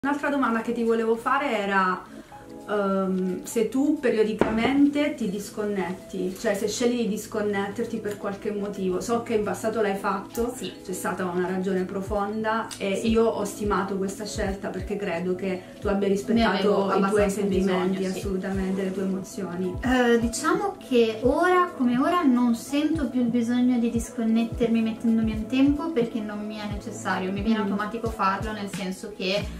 Un'altra domanda che ti volevo fare era se tu periodicamente ti disconnetti, cioè se scegli di disconnetterti per qualche motivo. So che in passato l'hai fatto, sì, c'è stata una ragione profonda e sì, io ho stimato questa scelta perché credo che tu abbia rispettato i tuoi sentimenti, bisogno, assolutamente, le tue emozioni. Diciamo che ora come ora non sento più il bisogno di disconnettermi mettendomi un tempo, perché non mi è necessario, mi viene automatico farlo, nel senso che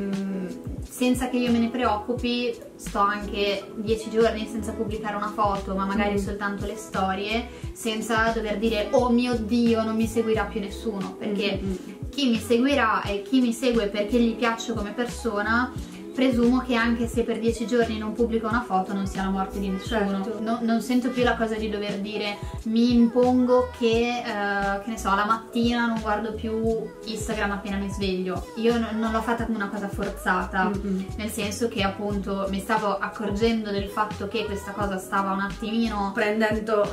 senza che io me ne preoccupi sto anche 10 giorni senza pubblicare una foto, ma magari soltanto le storie, senza dover dire oh mio Dio non mi seguirà più nessuno, perché chi mi seguirà e chi mi segue perché gli piaccio come persona, presumo che anche se per 10 giorni non pubblico una foto non sia la morte di nessuno. Certo. Non sento più la cosa di dover dire mi impongo che ne so, la mattina non guardo più Instagram appena mi sveglio. Io non l'ho fatta come una cosa forzata, nel senso che appunto mi stavo accorgendo del fatto che questa cosa stava un attimino prendendo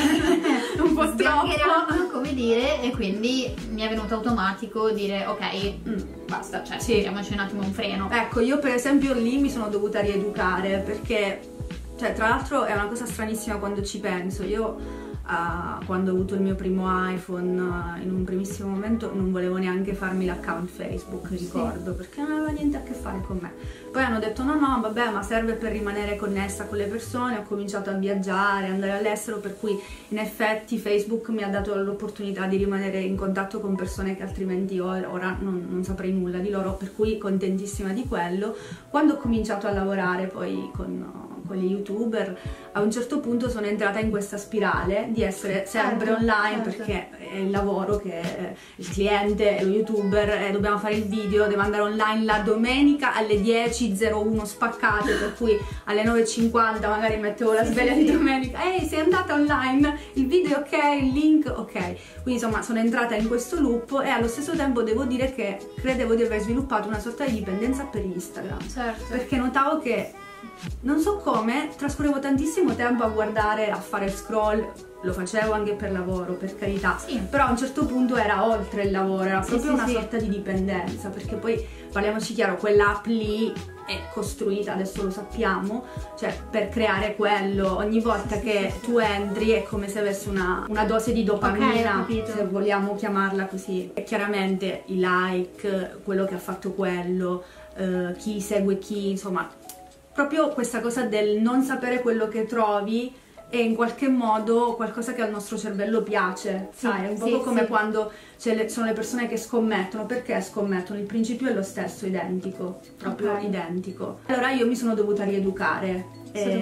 un po' troppo, come dire, e quindi mi è venuto automatico dire ok, basta, cioè mettiamoci un attimo un freno. Ecco, io per esempio lì mi sono dovuta rieducare, perché cioè tra l'altro è una cosa stranissima quando ci penso. Io quando ho avuto il mio primo iPhone, in un primissimo momento non volevo neanche farmi l'account Facebook, ricordo, perché non aveva niente a che fare con me. Poi hanno detto no vabbè, ma serve per rimanere connessa con le persone. Ho cominciato a viaggiare, andare all'estero, per cui in effetti Facebook mi ha dato l'opportunità di rimanere in contatto con persone che altrimenti ora non saprei nulla di loro, per cui contentissima di quello. Quando ho cominciato a lavorare poi con gli youtuber, a un certo punto sono entrata in questa spirale di essere sempre online, perché è il lavoro che il cliente è lo youtuber, dobbiamo fare il video, devo andare online la domenica alle 10:01 spaccate, per cui alle 9:50 magari mettevo la sveglia di domenica, ehi sei andata online, il video ok, il link ok. Quindi insomma sono entrata in questo loop e allo stesso tempo devo dire che credevo di aver sviluppato una sorta di dipendenza per Instagram, perché notavo che non so come trascorrevo tantissimo tempo a guardare, a fare scroll. Lo facevo anche per lavoro, per carità, però a un certo punto era oltre il lavoro, era proprio una sorta di dipendenza, perché poi, parliamoci chiaro, quell'app lì è costruita, adesso lo sappiamo, cioè per creare quello. Ogni volta che tu entri è come se avessi una dose di dopamina, se vogliamo chiamarla così. E chiaramente i like, quello che ha fatto quello, chi segue chi, insomma, proprio questa cosa del non sapere quello che trovi è in qualche modo qualcosa che al nostro cervello piace, sai? È un po' come quando sono le persone che scommettono. Perché scommettono? Il principio è lo stesso, identico, proprio identico. Allora io mi sono dovuta rieducare.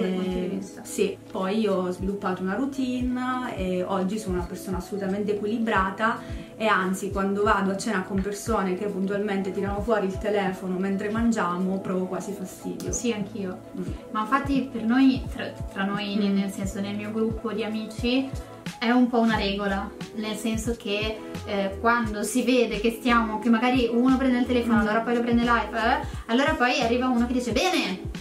Sì, poi io ho sviluppato una routine e oggi sono una persona assolutamente equilibrata, e anzi quando vado a cena con persone che puntualmente tirano fuori il telefono mentre mangiamo provo quasi fastidio. Sì, anch'io. Ma infatti per noi, tra noi, nel senso nel mio gruppo di amici, è un po' una regola, nel senso che quando si vede che magari uno prende il telefono, allora poi lo prende l'iPad, allora poi arriva uno che dice bene,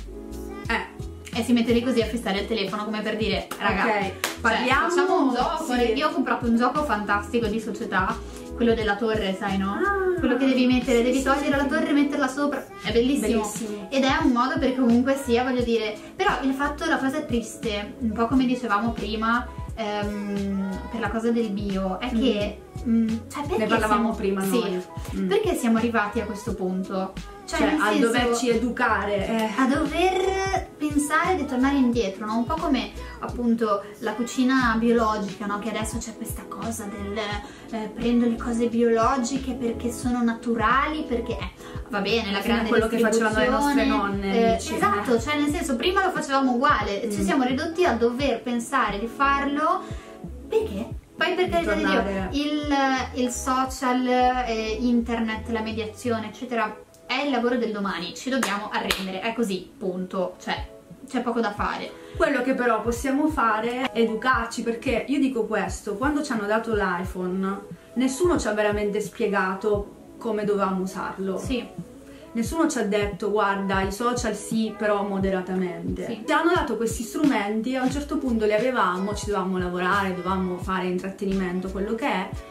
e si mette lì così a fissare il telefono, come per dire raga, parliamo, facciamo un gioco. Io ho comprato un gioco fantastico di società, quello della torre, sai, no? Quello che devi mettere, devi togliere la torre e metterla sopra, è bellissimo. Ed è un modo per comunque sia, voglio dire, però la cosa triste, un po' come dicevamo prima, per la cosa del bio, è che perché ne parlavamo prima noi. Perché siamo arrivati a questo punto? Cioè a doverci educare, a dover pensare di tornare indietro, no? Un po' come appunto la cucina biologica, no? Che adesso c'è questa cosa del prendo le cose biologiche perché sono naturali, perché va bene, la grande quello che facevano le nostre nonne, esatto, cioè nel senso prima lo facevamo uguale, ci siamo ridotti a dover pensare di farlo perché? Poi per carità di Dio, il social, internet, la mediazione eccetera è il lavoro del domani, ci dobbiamo arrendere, è così, punto, cioè c'è poco da fare. Quello che però possiamo fare è educarci, perché io dico questo: quando ci hanno dato l'iPhone nessuno ci ha veramente spiegato come dovevamo usarlo. Nessuno ci ha detto guarda, i social sì, però moderatamente. Ci hanno dato questi strumenti e a un certo punto li avevamo, ci dovevamo lavorare, dovevamo fare intrattenimento, quello che è,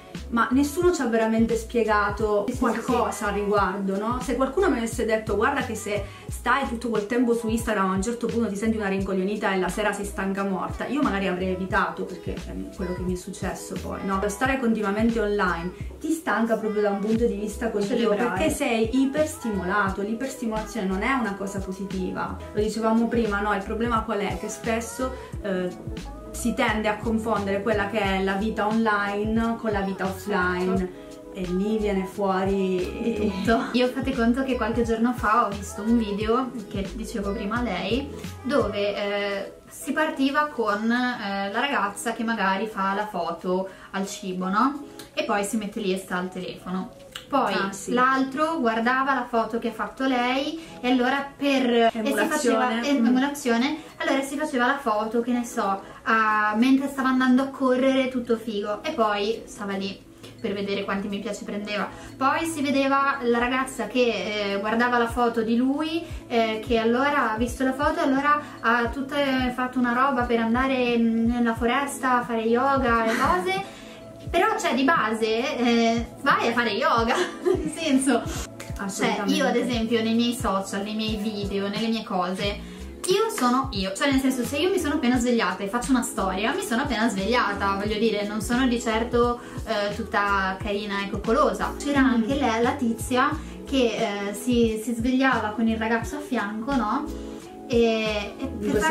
ma nessuno ci ha veramente spiegato qualcosa al riguardo, no? Se qualcuno mi avesse detto guarda che se stai tutto quel tempo su Instagram a un certo punto ti senti una rincoglionita e la sera sei stanca morta, io magari avrei evitato, perché è quello che mi è successo poi, no? Stare continuamente online ti stanca proprio da un punto di vista cognitivo, perché sei iperstimolato. L'iperstimolazione non è una cosa positiva, lo dicevamo prima, no? Il problema qual è? Che spesso si tende a confondere quella che è la vita online con la vita offline e lì viene fuori di tutto. Io fate conto che qualche giorno fa ho visto un video, che dicevo prima a lei, dove si partiva con la ragazza che magari fa la foto al cibo, no? E poi si mette lì e sta al telefono. Poi sì, l'altro guardava la foto che ha fatto lei e allora emulazione, allora si faceva la foto, che ne so, mentre stava andando a correre tutto figo, e poi stava lì per vedere quanti mi piace prendeva. Poi si vedeva la ragazza che guardava la foto di lui, che allora ha visto la foto e allora ha fatto una roba per andare nella foresta a fare yoga e cose. Però cioè di base vai a fare yoga, nel senso, cioè io ad esempio nei miei social, nei miei video, nelle mie cose, io sono io, cioè nel senso, se io mi sono appena svegliata e faccio una storia, mi sono appena svegliata, voglio dire, non sono di certo tutta carina e coccolosa. C'era anche lei, la tizia, che si svegliava con il ragazzo a fianco, no? E per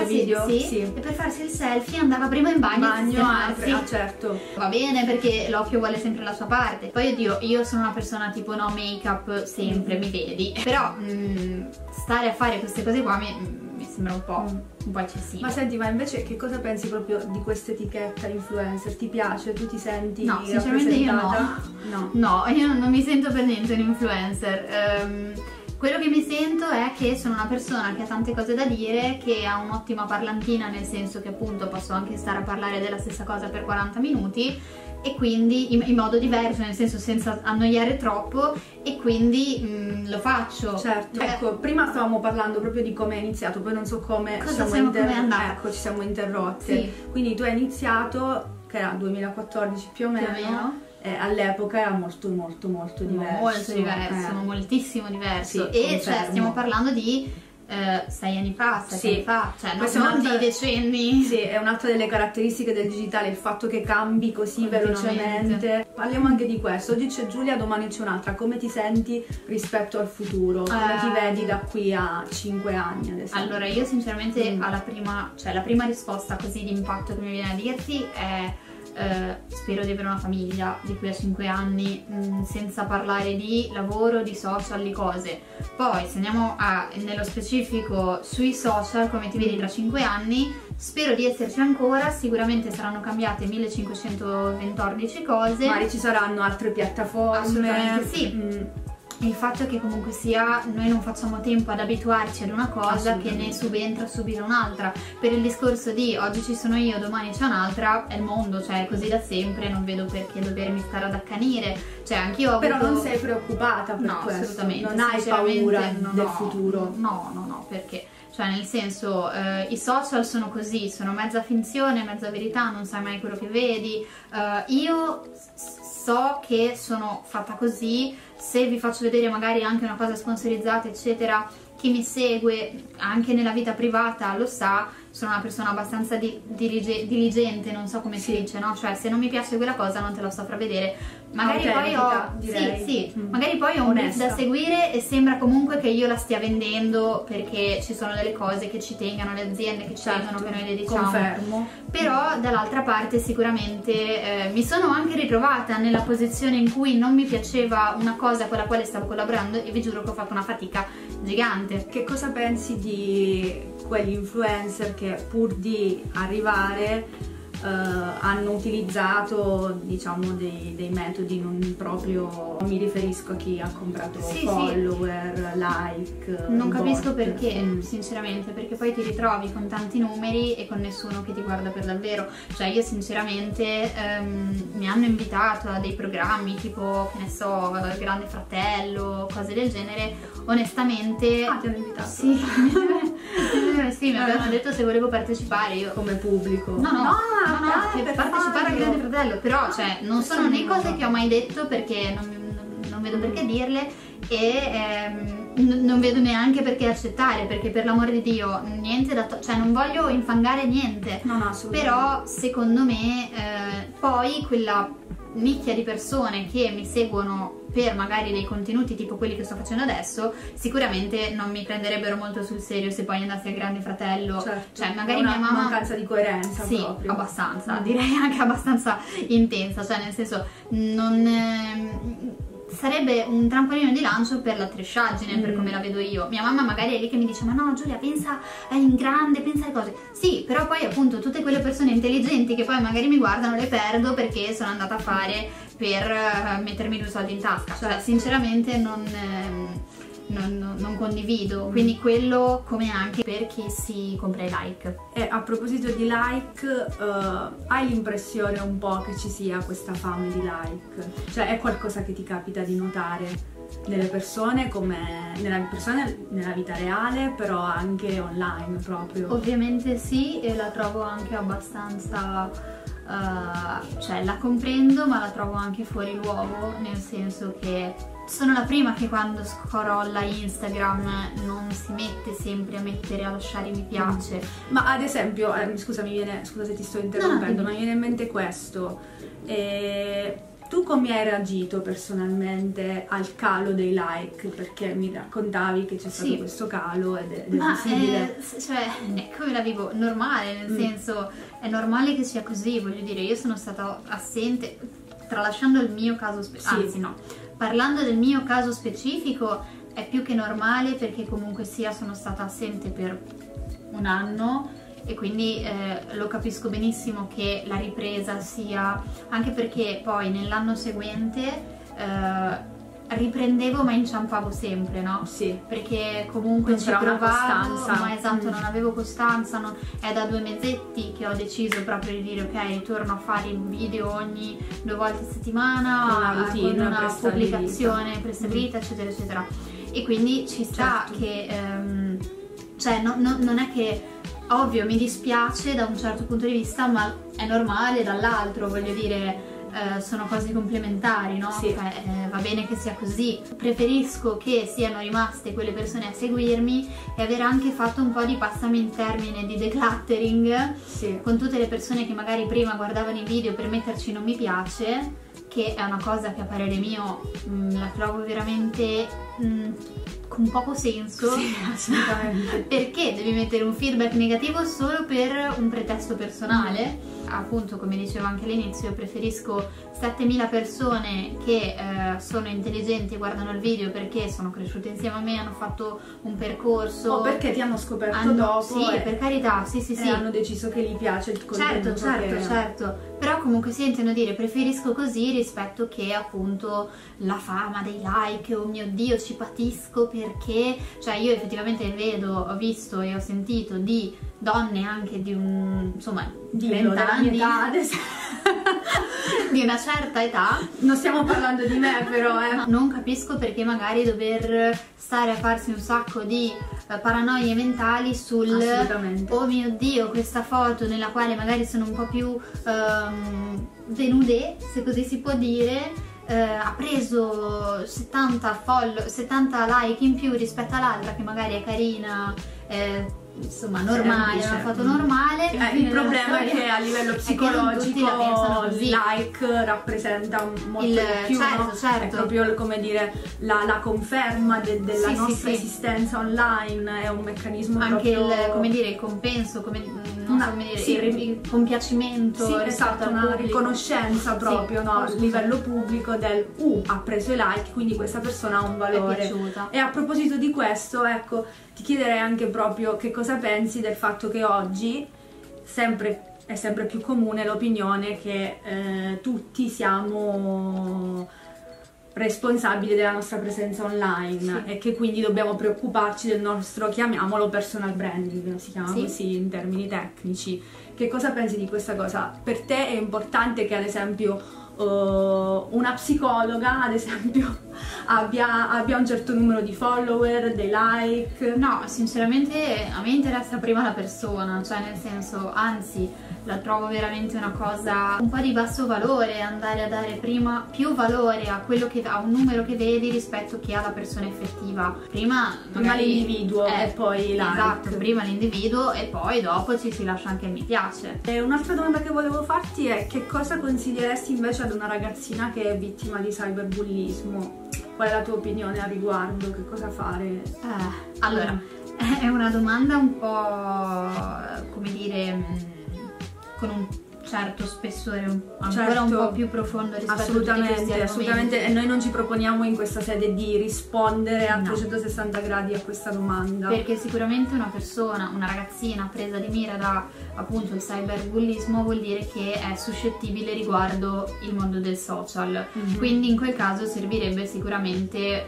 farsi il selfie andava prima in bagno certo, va bene, perché l'occhio vuole sempre la sua parte. Poi oddio, io sono una persona tipo no make up sempre, mi vedi, però stare a fare queste cose qua mi sembra un po' eccessivo. Ma senti, ma invece che cosa pensi proprio di questa etichetta influencer? Ti piace? Tu ti senti no, sinceramente io no, io non mi sento per niente un influencer. Quello che mi sento è che sono una persona che ha tante cose da dire, che ha un'ottima parlantina, nel senso che appunto posso anche stare a parlare della stessa cosa per 40 minuti e quindi in modo diverso, nel senso senza annoiare troppo, e quindi lo faccio. Certo. Ecco, prima stavamo parlando proprio di come è iniziato, poi non so come ci siamo interrotte. Sì. Quindi tu hai iniziato, che era 2014 più o meno. All'epoca era molto diverso. Molto diverso, moltissimo diverso. Sì, e cioè, stiamo parlando di 6 anni fa, 7 anni fa, cioè non di decenni. Sì, è un'altra delle caratteristiche del digitale, il fatto che cambi così velocemente. Parliamo anche di questo. Oggi c'è Giulia, domani c'è un'altra. Come ti senti rispetto al futuro? Come ti vedi da qui a 5 anni, ad esempio? Allora, io sinceramente la prima risposta così di impatto che mi viene a dirti è spero di avere una famiglia di qui a 5 anni, senza parlare di lavoro, di social, di cose. Poi se andiamo nello specifico sui social, come ti vedi tra 5 anni, spero di esserci ancora. Sicuramente saranno cambiate 1514 cose, magari ci saranno altre piattaforme. Assolutamente sì. Il fatto è che comunque sia noi non facciamo tempo ad abituarci ad una cosa che ne subentra subito un'altra. Per il discorso di oggi ci sono io, domani c'è un'altra, è il mondo, cioè è così da sempre, non vedo perché dovermi stare ad accanire. Cioè anch'io ho Però non sei preoccupata per questo? Assolutamente. Non hai paura del futuro? No, perché? Cioè nel senso, i social sono così, sono mezza finzione, mezza verità, non sai mai quello che vedi. Io so che sono fatta così. Se vi faccio vedere magari anche una cosa sponsorizzata eccetera, chi mi segue anche nella vita privata lo sa, sono una persona abbastanza diligente, non so come si dice, no? Cioè se non mi piace quella cosa non te la sto a vedere. Magari poi magari poi ho un brief da seguire e sembra comunque che io la stia vendendo perché ci sono delle cose che ci tengano le aziende, che ci tengono, che noi le diciamo. Confermo. Però dall'altra parte sicuramente mi sono anche ritrovata nella posizione in cui non mi piaceva una cosa con la quale stavo collaborando e vi giuro che ho fatto una fatica gigante. Che cosa pensi di quegli influencer che pur di arrivare hanno utilizzato, diciamo, dei metodi non proprio, mi riferisco a chi ha comprato follower, like, non capisco perché, sinceramente, perché poi ti ritrovi con tanti numeri e con nessuno che ti guarda per davvero. Cioè io sinceramente mi hanno invitato a dei programmi tipo, che ne so, Grande Fratello, cose del genere. Onestamente ti hanno invitato? Sì. Mi sì, mi avevano detto se volevo partecipare, io come pubblico. No, che partecipare al Grande Fratello, però cioè non sono né cose che ho mai detto perché non vedo perché dirle e non vedo neanche perché accettare, perché per l'amore di Dio niente da cioè non voglio infangare niente. No, assolutamente. Però secondo me poi quella nicchia di persone che mi seguono per magari dei contenuti tipo quelli che sto facendo adesso sicuramente non mi prenderebbero molto sul serio se poi andassi al Grande Fratello. Certo, cioè magari una mia mamma mancanza di coerenza. sì, proprio abbastanza, direi anche abbastanza intensa, cioè nel senso non sarebbe un trampolino di lancio per la tresciaggine, per come la vedo io. Mia mamma magari è lì che mi dice ma no Giulia, pensa in grande, pensa alle cose. Sì, però poi appunto tutte quelle persone intelligenti che poi magari mi guardano le perdo perché sono andata a fare per mettermi 2 soldi in tasca. Cioè sinceramente non condivido, quindi quello come anche per chi si compra i like. E a proposito di like, hai l'impressione un po' che ci sia questa fame di like? Cioè è qualcosa che ti capita di notare nelle persone, come nella vita reale, però anche online proprio? Ovviamente sì, e la trovo anche abbastanza cioè la comprendo, ma la trovo anche fuori luogo, nel senso che sono la prima che quando scrolla Instagram non si mette sempre a lasciare mi piace. Ma ad esempio, scusa se ti sto interrompendo, ma mi viene in mente questo. Tu come hai reagito personalmente al calo dei like? Perché mi raccontavi che c'è stato questo calo ed è visibile. Cioè, è come la vivo, normale, nel senso, è normale che sia così, voglio dire, io sono stata assente, tralasciando il mio caso anzi no, parlando del mio caso specifico è più che normale perché comunque sia sono stata assente per 1 anno e quindi lo capisco benissimo che la ripresa sia, anche perché poi nell'anno seguente riprendevo ma inciampavo sempre, no? Sì. Perché comunque non ci c'era una provavo, costanza. ma esatto, non avevo costanza, è da 2 mesetti che ho deciso proprio di dire ok, torno a fare il video ogni 2 volte a settimana, con una routine, con una prestabilita. pubblicazione prestabilita, eccetera eccetera. E quindi ci sta che cioè non è che ovvio mi dispiace da un certo punto di vista, ma è normale dall'altro, voglio dire, sono cose complementari, no? Sì. Va bene che sia così. Preferisco che siano rimaste quelle persone a seguirmi e aver anche fatto un po' di, passami il termine, di decluttering, sì, con tutte le persone che magari prima guardavano i video per metterci non mi piace, che è una cosa che a parere mio la trovo veramente con poco senso. Sì, assolutamente. Perché devi mettere un feedback negativo solo per un pretesto personale? Appunto, come dicevo anche all'inizio, preferisco 7000 persone che sono intelligenti e guardano il video perché sono cresciute insieme a me, hanno fatto un percorso o perché ti hanno scoperto dopo, sì, per carità, sì, e hanno deciso che gli piace il contenuto. Certo, però comunque si intendo dire, preferisco così rispetto che appunto la fama dei like, oh mio Dio ci patisco perché, cioè io effettivamente vedo, ho visto e ho sentito di donne anche di insomma di 20 anni di una certa età, non stiamo parlando di me però non capisco perché magari dover stare a farsi un sacco di paranoie mentali sul oh mio Dio, questa foto nella quale magari sono un po' più dénudé, se così si può dire, ha preso 70 like in più rispetto all'altra che magari è carina, insomma normale, una foto normale. Il problema è che a livello psicologico il like rappresenta molto di più, certo. È proprio come dire la conferma della nostra esistenza online, è un meccanismo anche proprio... come dire, il compenso, il compiacimento, sì, esatto, una riconoscenza proprio, no, a livello pubblico del ha preso i like, quindi questa persona ha un valore. E a proposito di questo, ecco, ti chiederei anche proprio che cosa pensi del fatto che oggi è sempre più comune l'opinione che tutti siamo responsabili della nostra presenza online, e che quindi dobbiamo preoccuparci del nostro, chiamiamolo personal branding, si chiama così in termini tecnici. Che cosa pensi di questa cosa? Per te è importante che ad esempio una psicologa ad esempio abbia un certo numero di follower, dei like. No, sinceramente a me interessa prima la persona, cioè nel senso, anzi, la trovo veramente una cosa un po' di basso valore andare a dare prima più valore a quello che a un numero che vedi rispetto che alla persona effettiva. Prima l'individuo e poi like. Esatto, prima l'individuo e poi dopo ci si lascia anche il mi piace. E un'altra domanda che volevo farti è: che cosa consiglieresti invece ad una ragazzina che è vittima di cyberbullismo? Qual è la tua opinione a riguardo? Che cosa fare? Allora, è una domanda un po', come dire, con un certo spessore ancora un po' più profondo rispetto a tutti questi argomenti. Assolutamente, e noi non ci proponiamo in questa sede di rispondere a 360 gradi a questa domanda. Perché sicuramente una persona, una ragazzina presa di mira da appunto il cyberbullismo vuol dire che è suscettibile riguardo il mondo del social. Quindi in quel caso servirebbe sicuramente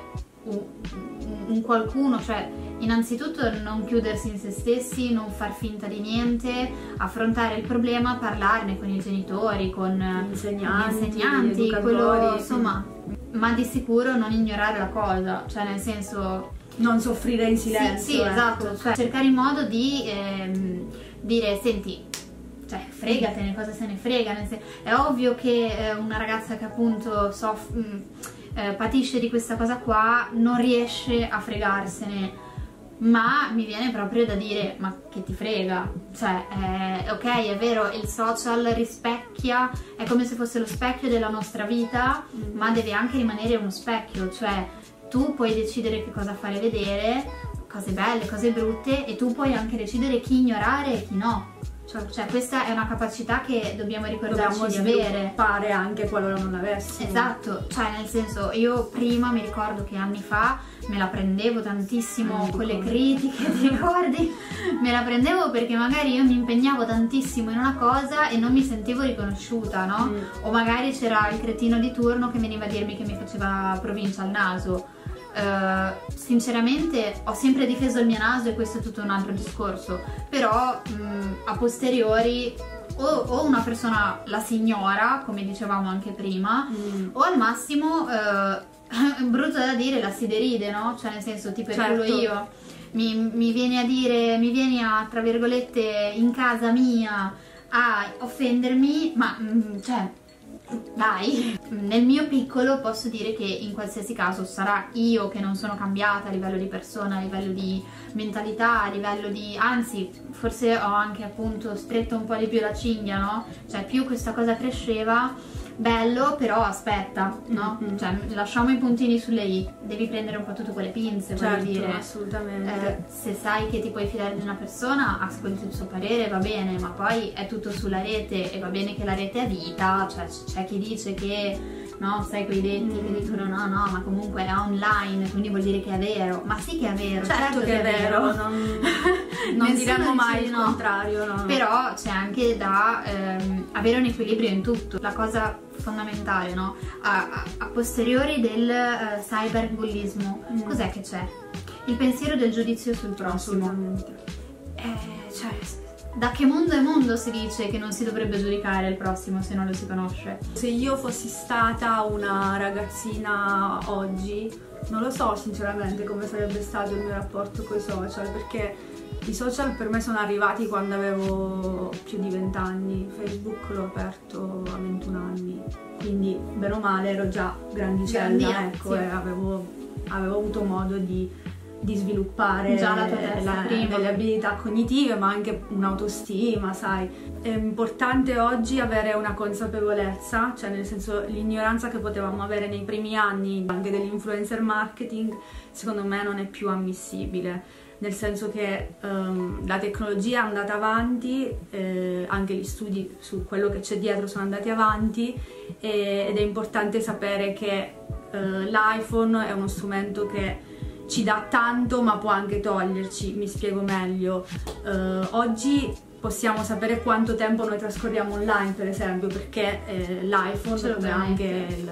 un qualcuno, cioè innanzitutto non chiudersi in se stessi, non far finta di niente, affrontare il problema, parlarne con i genitori, con gli insegnanti, quello, insomma, ma di sicuro non ignorare la cosa, cioè nel senso non soffrire in silenzio. Sì, esatto, cioè cercare il modo di dire: senti, cioè fregatene, cosa se ne frega, è ovvio che una ragazza che appunto patisce di questa cosa qua non riesce a fregarsene, ma mi viene proprio da dire: ma che ti frega? Cioè, ok, è vero, il social rispecchia, è come se fosse lo specchio della nostra vita, ma deve anche rimanere uno specchio, cioè tu puoi decidere che cosa fare vedere, cose belle, cose brutte, e tu puoi anche decidere chi ignorare e chi no. Cioè questa è una capacità che dobbiamo ricordarci di avere. Fare anche qualora non l'avessimo. Esatto, cioè nel senso, io prima mi ricordo che anni fa me la prendevo tantissimo con le critiche, ti ricordi? Me la prendevo perché magari io mi impegnavo tantissimo in una cosa e non mi sentivo riconosciuta, no? O magari c'era il cretino di turno che veniva a dirmi che mi faceva provincia al naso. Sinceramente ho sempre difeso il mio naso e questo è tutto un altro discorso, però a posteriori o una persona la si ignora, come dicevamo anche prima, o al massimo brutto da dire, la si deride, no? Cioè nel senso, ti perculo io, mi vieni a dire, mi vieni a, tra virgolette, in casa mia a offendermi, ma cioè dai, nel mio piccolo posso dire che in qualsiasi caso sarà io che non sono cambiata a livello di persona, a livello di mentalità, a livello di, anzi forse ho anche appunto stretto un po' di più la cinghia, no? Cioè più questa cosa cresceva, bello, però aspetta, no? Cioè lasciamo i puntini sulle i, devi prendere un po' tutto con le pinze, voglio dire. Assolutamente. Se sai che ti puoi fidare di una persona, ascolti il suo parere, va bene, ma poi è tutto sulla rete e va bene che la rete è vita, cioè c'è chi dice che, no, sai quei detti che dicono no, ma comunque è online, quindi vuol dire che è vero. Ma sì che è vero, certo che è vero, non diranno mai il contrario, no. Però c'è anche da avere un equilibrio in tutto. La cosa fondamentale, no? A posteriori del cyberbullismo, cos'è che c'è? Il pensiero del giudizio sul prossimo. Cioè, da che mondo è mondo si dice che non si dovrebbe giudicare il prossimo se non lo si conosce? Se io fossi stata una ragazzina oggi, non lo so sinceramente come sarebbe stato il mio rapporto con i social, perché i social per me sono arrivati quando avevo più di 20 anni, Facebook l'ho aperto a 21 anni, quindi bene o male ero già grandicella, ecco, e avevo avuto modo di sviluppare già la tua testa delle abilità cognitive, ma anche un'autostima, sai. È importante oggi avere una consapevolezza, cioè nel senso l'ignoranza che potevamo avere nei primi anni anche dell'influencer marketing, secondo me non è più ammissibile. Nel senso che la tecnologia è andata avanti, anche gli studi su quello che c'è dietro sono andati avanti, ed è importante sapere che l'iPhone è uno strumento che ci dà tanto ma può anche toglierci. Mi spiego meglio. Oggi possiamo sapere quanto tempo noi trascorriamo online, per esempio, perché l'iPhone, come anche il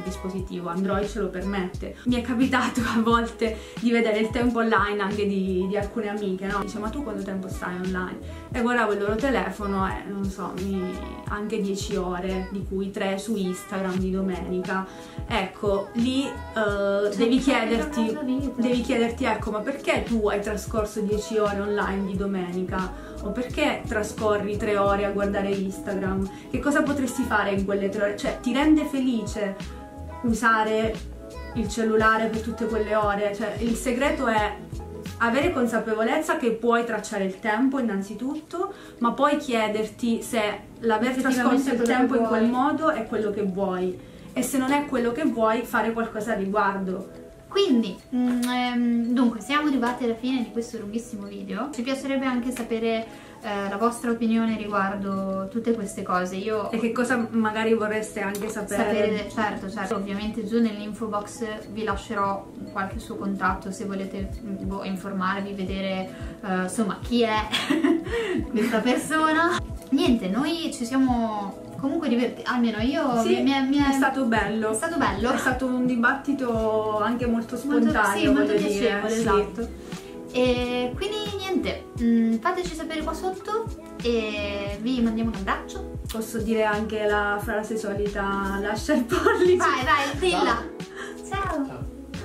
dispositivo, Android ce lo permette. Mi è capitato a volte di vedere il tempo online anche di alcune amiche, no? Dice, ma tu quanto tempo stai online? E guardavo il loro telefono e non so, anche 10 ore, di cui 3 su Instagram di domenica. Ecco, lì devi chiederti, ecco, ma perché tu hai trascorso 10 ore online di domenica? O perché trascorri 3 ore a guardare Instagram? Che cosa potresti fare in quelle 3 ore? Cioè, ti rende felice usare il cellulare per tutte quelle ore? Cioè, il segreto è avere consapevolezza che puoi tracciare il tempo innanzitutto, ma poi chiederti se l'aver trascorso il tempo in quel modo è quello che vuoi, e se non è quello che vuoi, fare qualcosa a riguardo. Quindi, dunque, siamo arrivati alla fine di questo lunghissimo video. Ci piacerebbe anche sapere la vostra opinione riguardo tutte queste cose. E che cosa magari vorreste anche sapere. Certo, ovviamente giù nell'info box vi lascerò qualche suo contatto se volete informarvi, vedere insomma chi è questa persona. Niente, noi ci siamo comunque divertiti, almeno io. Sì, è stato bello. È stato bello. È stato un dibattito anche molto spontaneo, molto piacevole, sì. Esatto. E quindi niente, fateci sapere qua sotto e vi mandiamo un abbraccio. Posso dire anche la frase solita, lascia il pollice. Vai, dilla. Ciao.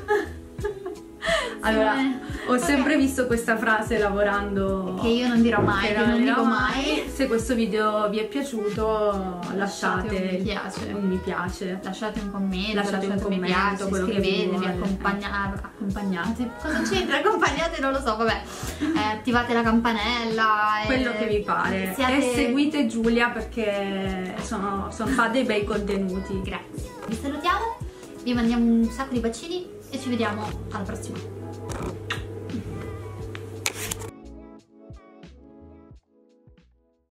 Allora, ho sempre visto questa frase lavorando, che io non dirò mai, che non dico mai. Se questo video vi è piaciuto, lasciate un mi piace, lasciate un commento, lasciate un mi piace, iscrivetevi, accompagnate. Cosa c'entra? Accompagnate, non lo so, vabbè. Attivate la campanella. Quello che vi pare. E seguite Giulia perché fa dei bei contenuti. Grazie. Vi salutiamo, vi mandiamo un sacco di bacini e ci vediamo alla prossima.